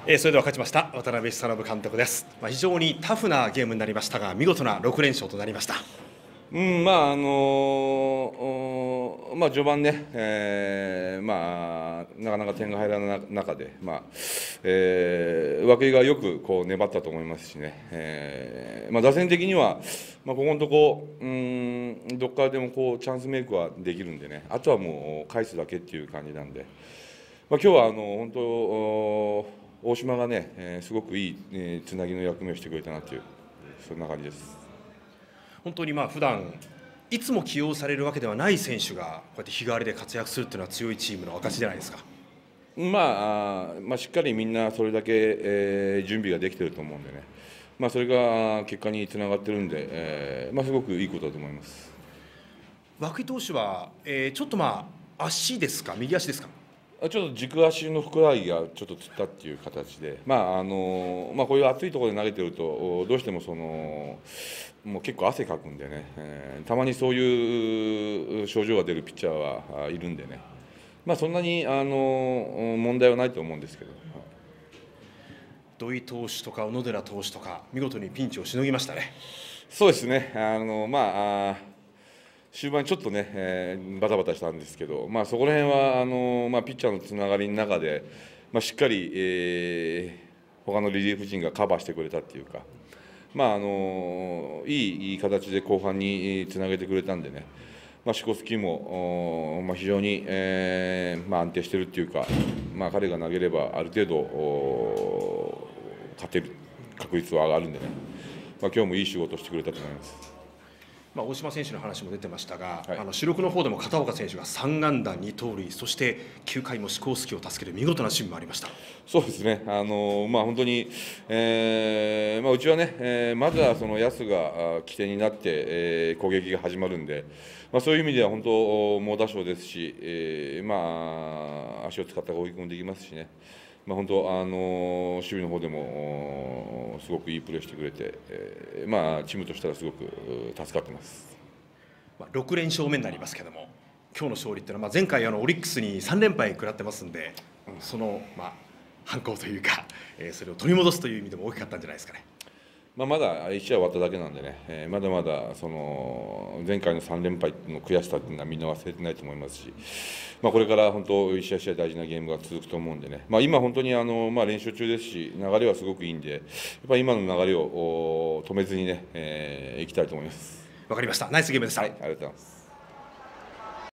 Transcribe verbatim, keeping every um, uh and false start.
えー、それでは勝ちました渡辺久信監督です。まあ、非常にタフなゲームになりましたが、見事なろく連勝となりました。 うん、まああのーまあ、序盤ね、えーまあ、なかなか点が入らない中で、まあえー、涌井がよくこう粘ったと思いますしね、えーまあ、打線的には、まあ、ここのとこうんどっからでもこうチャンスメイクはできるんでね、あとはもう返すだけっていう感じなんで、まあ、今日はあの本当大島がね、えー、すごくいい、えー、つなぎの役目をしてくれたなという、そんな感じです。 本当にまあ普段いつも起用されるわけではない選手がこうやって日替わりで活躍するっていうのは強いチームの証じゃないですか。 まあ、まあしっかりみんなそれだけ、えー、準備ができていると思うんでね、まあ、それが結果につながっているんで、えーまあ、すごくいいことだと思います。 涌井投手は、えー、ちょっとまあ足ですか、右足ですか。 ちょっと軸足のふくらはぎがちょっとつったっていう形で、まああのまあ、こういう暑いところで投げてると、どうしてもそのもう結構汗かくんでね、えー、たまにそういう症状が出るピッチャーはいるんでね、まあ、そんなにあの問題はないと思うんですけど。 土井投手とか小野寺投手とか、見事にピンチをしのぎましたね。 そうですね、あのまあ終盤ちょっとね、えー、バタバタしたんですけど、まあ、そこら辺はあの、まあ、ピッチャーのつながりの中で、まあ、しっかり、えー、他のリリーフ陣がカバーしてくれたっていうか、まああのいいいい形で後半につなげてくれたんでね、まあ、シコスキーも、まあ、非常に、えーまあ、安定しているっていうか、まあ、彼が投げればある程度勝てる確率は上がるんでね、まあ、今日もいい仕事をしてくれたと思います。 まあ、大島選手の話も出てましたが、 はい、 あの主力の方でも片岡選手がさん安打に盗塁、そしてきゅうかいもシコースキーを助ける見事な守備もありました。 そうですね、あのまあ、本当に、えーまあ、うちはね、えー、まずはその安が起点になって、えー、攻撃が始まるんで、まあ、そういう意味では本当、猛打賞ですし、えーまあ、足を使った攻撃もできますしね。まあ、本当、あの守備の方でもすごくいいプレーしてくれて、えーまあ、チームとしてはすごく助かってます。 まあ、ろく連勝目になりますけども、今日の勝利っていうのは、まあ、前回あのオリックスにさん連敗食らってますんで、その、まあ、反抗というか、えー、それを取り戻すという意味でも大きかったんじゃないですかね。 まあ、まだいち試合終わっただけなんでね、えー、まだまだその前回のさん連敗の悔しさっていうのはみんな忘れてないと思いますし、まあ、これから本当、いち試合いち試合大事なゲームが続くと思うんでね、まあ、今、本当にあの、まあ、練習中ですし、流れはすごくいいんで、やっぱり今の流れを止めずにね、えー、いきたいと思います。 わかりました。ナイスゲームでした。 はい、ありがとうございます。